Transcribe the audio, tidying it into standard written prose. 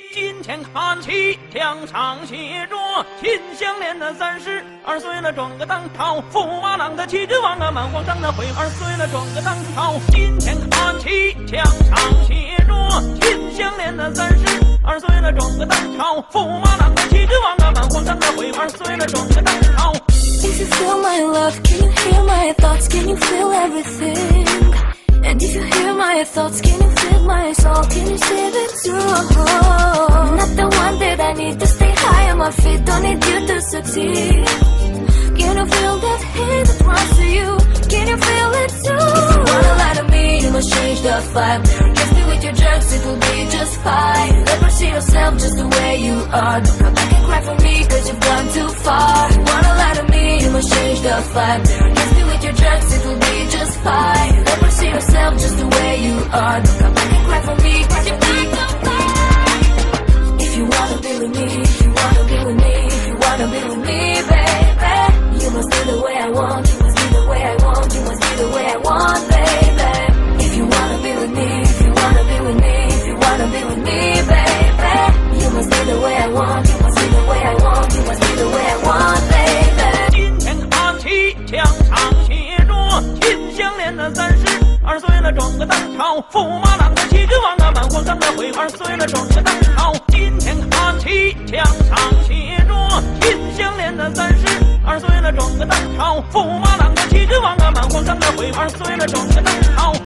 金钱看齐，墙上写着秦香莲的32岁了，装个当朝，驸马郎的旗帜王啊，满皇上的徽2岁了，装个当朝。金钱看齐，墙上写着秦香莲的32岁了，装个当朝，驸马郎的旗帜王啊，满皇上的徽2岁了，装个当朝。 If you feel my love, can you hear my thoughts? Can you feel everything? And if you hear my thoughts, can you feel my soul? Can you see it too? I'm not the one that I need to stay high on my feet. Don't need you to succeed. Can you feel that hate that runs to you? Can you feel it too? If you wanna lie to me, you must change the vibe. Kiss me with your drugs, it will be just fine. Never see yourself just the way you are. Don't come back and cry for me, cause you've gone too far. If you wanna lie to me, you must change the vibe. Kiss me with your drugs, it will be just fine. Never see yourself just the way you are. Don't come back and cry for me, cause you've gone too far. If you wanna be with me, if you wanna be with me, if you wanna be with me, baby, you must be the way I want, you must be the way I want, you must be the way I want, baby. If you wanna be with me, if you wanna be with me, if you wanna be with me, baby, you must be the way I want, you must be the way I want, you must be the way I want, baby. 金钱看齐，墙上写着秦香莲的32岁了，装个当朝，驸马郎的旗帜王啊，满皇上的徽2岁了，装个当朝。金钱看齐，墙上写着秦香莲的32岁了，装个当朝，驸马郎的旗帜王啊，满皇上的徽2岁了，装个当朝。